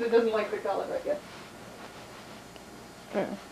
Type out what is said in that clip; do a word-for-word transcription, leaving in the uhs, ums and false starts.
it doesn't like the color, I guess. Mm.